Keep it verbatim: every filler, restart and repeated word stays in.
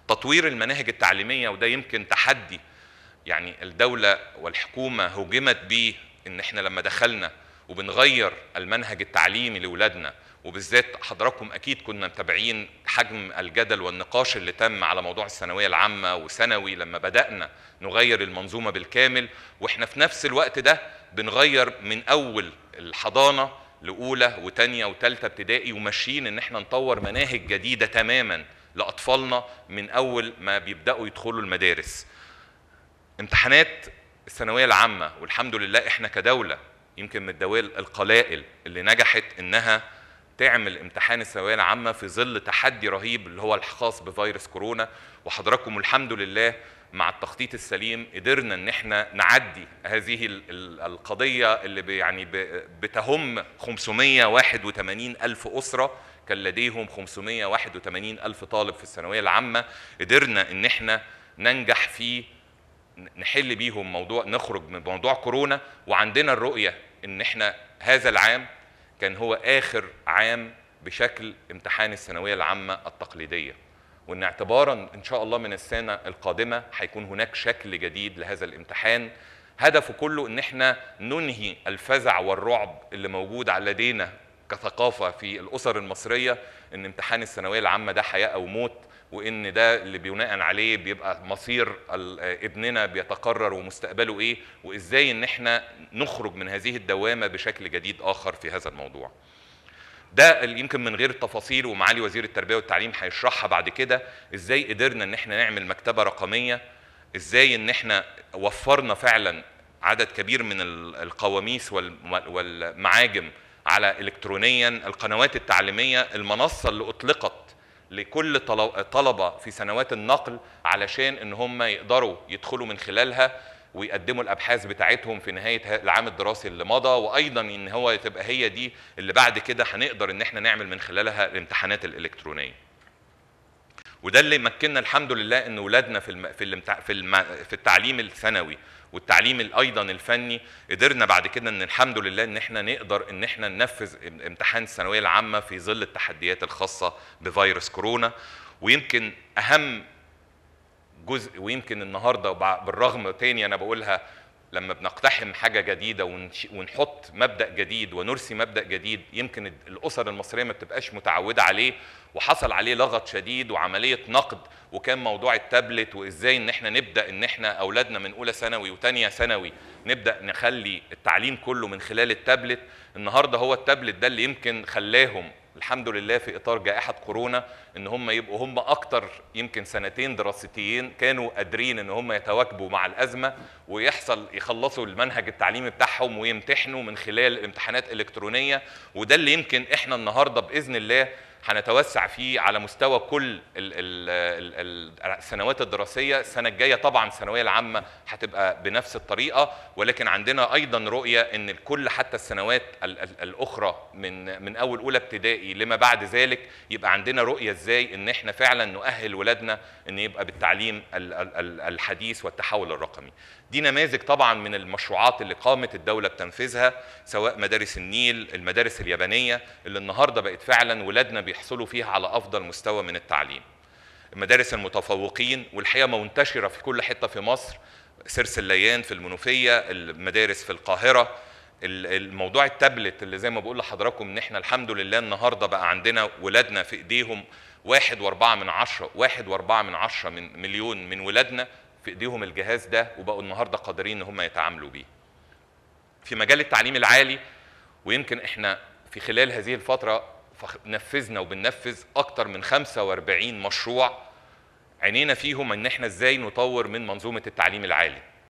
تطوير المناهج التعليمية، وده يمكن تحدي يعني الدولة والحكومة هوجمت بيه، ان احنا لما دخلنا وبنغير المنهج التعليمي لأولادنا، وبالذات حضراتكم اكيد كنا متابعين حجم الجدل والنقاش اللي تم على موضوع الثانوية العامة وثانوي لما بدأنا نغير المنظومة بالكامل، واحنا في نفس الوقت ده بنغير من اول الحضانة لأولى وتانية وتالتة ابتدائي، وماشيين ان احنا نطور مناهج جديدة تماما لأطفالنا من اول ما بيبدأوا يدخلوا المدارس. امتحانات الثانوية العامة، والحمد لله احنا كدولة يمكن من الدول القلائل اللي نجحت انها تعمل امتحان الثانوية العامة في ظل تحدي رهيب اللي هو الخاص بفيروس كورونا، وحضراتكم الحمد لله مع التخطيط السليم قدرنا ان احنا نعدي هذه القضية اللي يعني بتهم خمسمائة وواحد وثمانين ألف أسرة كان لديهم خمسمائة وواحد وثمانين ألف طالب في الثانوية العامة، قدرنا ان احنا ننجح في نحل بيهم موضوع، نخرج من موضوع كورونا. وعندنا الرؤية ان احنا هذا العام كان هو آخر عام بشكل امتحان الثانوية العامة التقليدية، وان اعتبارا ان شاء الله من السنة القادمة هيكون هناك شكل جديد لهذا الامتحان، هدفه كله ان احنا ننهي الفزع والرعب اللي موجود لدينا كثقافة في الأسر المصرية، ان امتحان الثانوية العامة ده حياة أو موت، وان ده اللي بناء عليه بيبقى مصير ابننا بيتقرر ومستقبله ايه، وازاي ان احنا نخرج من هذه الدوامة بشكل جديد آخر في هذا الموضوع. ده اللي يمكن من غير التفاصيل، ومعالي وزير التربية والتعليم هيشرحها بعد كده، ازاي قدرنا ان احنا نعمل مكتبة رقمية، ازاي ان احنا وفرنا فعلا عدد كبير من القواميس والمعاجم على الكترونيا، القنوات التعليمية، المنصة اللي اطلقت لكل طلبة في سنوات النقل علشان ان هم يقدروا يدخلوا من خلالها ويقدموا الابحاث بتاعتهم في نهايه العام الدراسي اللي مضى، وايضا ان هو تبقى هي دي اللي بعد كده هنقدر ان احنا نعمل من خلالها الامتحانات الالكترونيه. وده اللي مكننا الحمد لله ان اولادنا في الم... في الامتع... في, الم... في التعليم الثانوي والتعليم ايضا الفني، قدرنا بعد كده ان الحمد لله ان احنا نقدر ان احنا ننفذ امتحان الثانويه العامه في ظل التحديات الخاصه بفيروس كورونا. ويمكن اهم جزء، ويمكن النهارده بالرغم تاني انا بقولها لما بنقتحم حاجه جديده ونحط مبدا جديد ونرسي مبدا جديد، يمكن الاسر المصريه ما بتبقاش متعوده عليه، وحصل عليه لغط شديد وعمليه نقد، وكان موضوع التابلت وازاي ان احنا نبدا ان احنا اولادنا من اولى ثانوي وثانيه ثانوي نبدا نخلي التعليم كله من خلال التابلت. النهارده هو التابلت ده اللي يمكن خلاهم الحمد لله في اطار جائحه كورونا ان هم يبقوا هم اكتر يمكن سنتين دراستيين كانوا قادرين ان هم يتواكبوا مع الازمه ويحصل يخلصوا المنهج التعليمي بتاعهم ويمتحنوا من خلال امتحانات الكترونيه. وده اللي يمكن احنا النهارده باذن الله هنتوسع فيه على مستوى كل السنوات الدراسيه. السنه الجايه طبعا الثانويه العامه هتبقى بنفس الطريقه، ولكن عندنا ايضا رؤيه ان الكل حتى السنوات الاخرى من من اول اولى ابتدائي لما بعد ذلك يبقى عندنا رؤيه ازاي ان احنا فعلا نؤهل ولادنا ان يبقى بالتعليم الحديث والتحول الرقمي. دي نماذج طبعا من المشروعات اللي قامت الدوله بتنفيذها، سواء مدارس النيل، المدارس اليابانيه اللي النهارده بقت فعلا ولادنا بيحصلوا فيها على افضل مستوى من التعليم. مدارس المتفوقين والحقيقه منتشره في كل حته في مصر، سرس الليان في المنوفيه، المدارس في القاهره. الموضوع التابلت اللي زي ما بقول لحضراتكم ان احنا الحمد لله النهارده بقى عندنا ولادنا في ايديهم واحد واربعة من عشرة واحد واربعة من عشرة من مليون من ولادنا في ايديهم الجهاز ده، وبقوا النهارده قادرين ان هم يتعاملوا بيه. في مجال التعليم العالي، ويمكن احنا في خلال هذه الفتره نفذنا وبننفذ اكتر من خمسة واربعين مشروع عينينا فيهم ان احنا ازاي نطور من منظومه التعليم العالي.